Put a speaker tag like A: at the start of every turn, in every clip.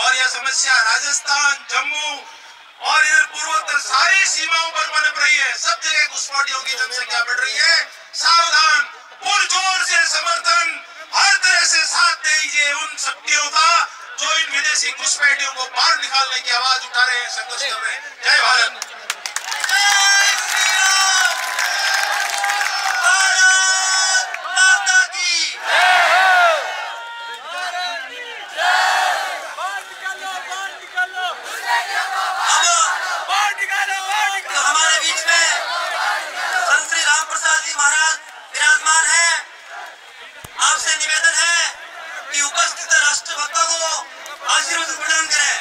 A: और यह समस्या राजस्थान, जम्मू और इधर पूर्वोत्तर सारी सीमाओं पर पनप रही है। सब जगह घुसपैठियों की जनसंख्या बढ़ रही है। सावधान, पुरजोर से समर्थन हर तरह से साथ दीजिए उन शक्तियों का जो इन विदेशी घुसपैठियों को बाहर निकालने की आवाज उठा रहे हैं, संघर्ष कर रहे हैं। जय भारत।
B: हमारे बीच में संत श्री राम प्रसाद जी महाराज विराजमान है। आपसे निवेदन है कि उपस्थित राष्ट्रभक्तों को आशीर्वाद प्रदान करें।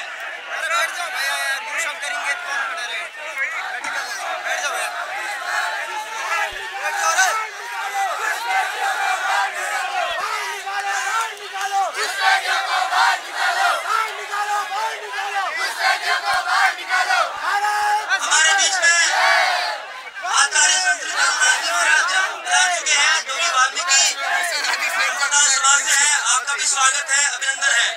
B: हमारे बीच में आचार्य संत श्री रघुनाथ जी महाराज आ चुके हैं, जो कि वाल्मीकि समाज से है। आपका भी स्वागत है, अभिनंदन है।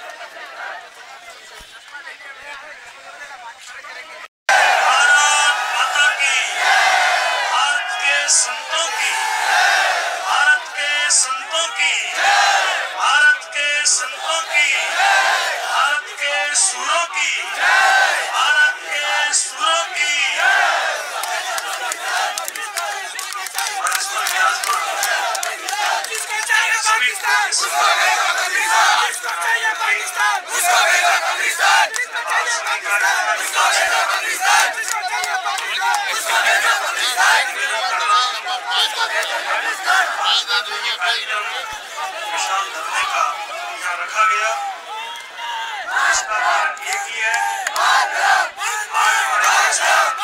C: भारत माता की, भारत के संतों की, भारत के संतों की, भारत के संतों की, भारत के सूरों की, भारत के सूरों की। विशाल धरने का यहाँ रखा गया, इसका कारण एक ही है, आज हमारे देश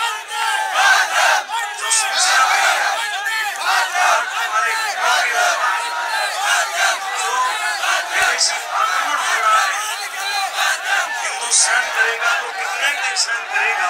C: में जो समस्या है, हमारे युवाओं के ऊपर जो विदेशी आक्रमण हो रहा है, हिंदू सहन करेगा तो कितने दिन सहन करेगा।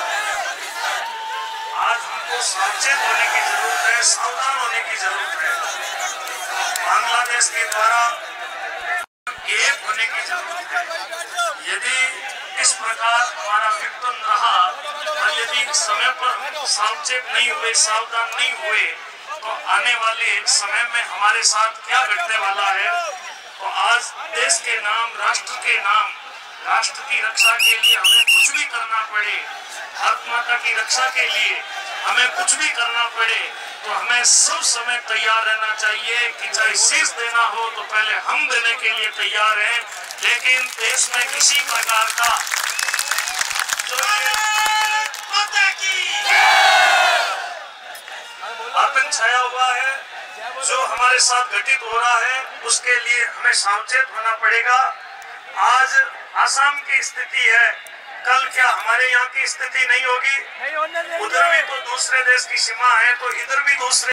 C: आज हमको सावचेत होने की जरूरत है, सावधान होने की जरूरत है। बांग्लादेश के द्वारा एक होने की जरूरत है। यदि इस प्रकार हमारा व्यक्तित्व रहा और यदि समय पर सावचेत नहीं हुए, सावधान नहीं हुए, तो आने वाले समय में हमारे साथ क्या घटने वाला है। तो आज देश के नाम, राष्ट्र के नाम, राष्ट्र की रक्षा के लिए हमें कुछ भी करना पड़े, भारत माता की रक्षा के लिए हमें कुछ भी करना पड़े, तो हमें सब समय तैयार रहना चाहिए कि चाहे शीश देना हो तो पहले हम देने के लिए तैयार हैं। लेकिन देश में किसी प्रकार का जो आतंक छाया हुआ है, जो हमारे साथ घटित हो रहा है, उसके लिए हमें सावचेत होना पड़ेगा। आज आसाम की स्थिति है, कल क्या हमारे यहाँ की स्थिति नहीं होगी? उधर भी तो दूसरे देश की सीमा है, तो इधर भी दूसरे